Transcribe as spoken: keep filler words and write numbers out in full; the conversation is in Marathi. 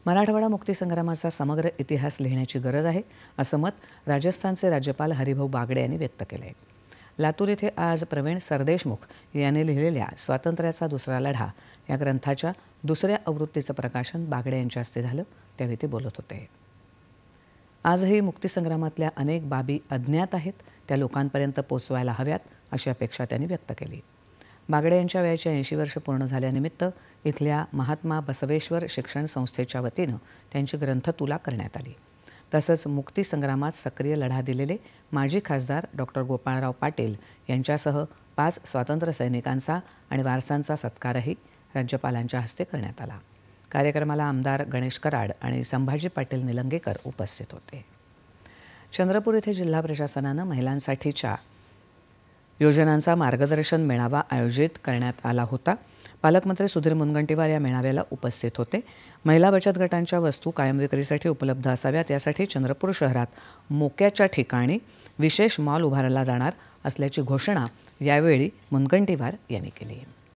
मराठवाडा मुक्तीसंग्रामाचा समग्र इतिहास लिहिण्याची गरज आहे, असं मत राजस्थानचे राज्यपाल हरिभाऊ बागडे यांनी व्यक्त केलं आहे. लातूर येथे आज प्रवीण सरदेशमुख यांनी लिहिलेल्या स्वातंत्र्याचा दुसरा लढा या ग्रंथाच्या दुसऱ्या आवृत्तीचं प्रकाशन बागडे यांच्या हस्ते झालं, त्यावेळी ते बोलत होते. आजही मुक्तीसंग्रामातल्या अनेक बाबी अज्ञात आहेत, त्या लोकांपर्यंत पोचवायला हव्यात अशी अपेक्षा त्यांनी व्यक्त केली. बागडे यांच्या वयाची ऐंशी वर्ष पूर्ण झाल्यानिमित्त इथल्या महात्मा बसवेश्वर शिक्षण संस्थेच्या वतीनं त्यांची ग्रंथतुला करण्यात आली. तसंच मुक्तीसंग्रामात सक्रिय लढा दिलेले माजी खासदार डॉक्टर गोपाळराव पाटील यांच्यासह पाच स्वातंत्र्य सैनिकांचा आणि वारसांचा सत्कारही राज्यपालांच्या हस्ते करण्यात आला. कार्यक्रमाला आमदार गणेश कराड आणि संभाजी पाटील निलंगेकर उपस्थित होते. चंद्रपूर येथे जिल्हा प्रशासनानं महिलांसाठीच्या योजनांचा मार्गदर्शन मेळावा आयोजित करण्यात आला होता. पालकमंत्री सुधीर मुनगंटीवार या मेळाव्याला उपस्थित होते. महिला बचत गटांच्या वस्तू कायम विक्रीसाठी उपलब्ध असाव्यात यासाठी चंद्रपूर शहरात मोक्याच्या ठिकाणी विशेष मॉल उभारला जाणार असल्याची घोषणा यावेळी मुनगंटीवार यांनी केली.